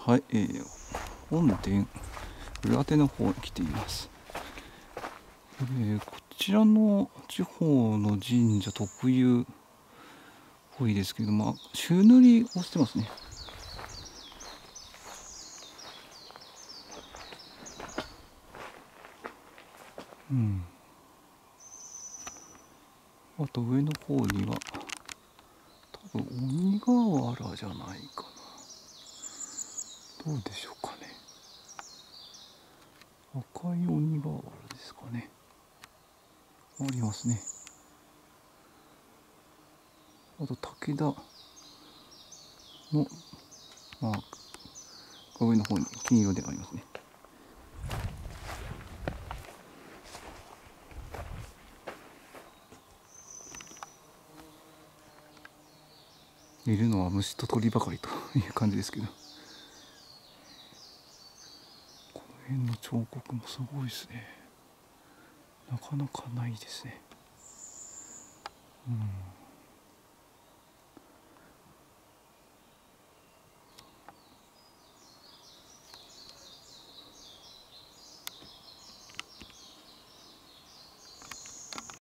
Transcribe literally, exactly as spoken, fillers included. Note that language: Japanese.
はい、えー、本殿裏手の方に来ています。えー、こちらの地方の神社特有っぽいですけど、まあ、朱塗りをしてますね。うん。あと上の方には多分鬼瓦じゃないかな。どうでしょうかね。赤い鬼瓦ですかね。ありますね。あと武田のマークが上の方に金色でありますね。いるのは虫と鳥ばかりという感じですけど、この辺の彫刻もすごいですね。なかなかないですね。うん。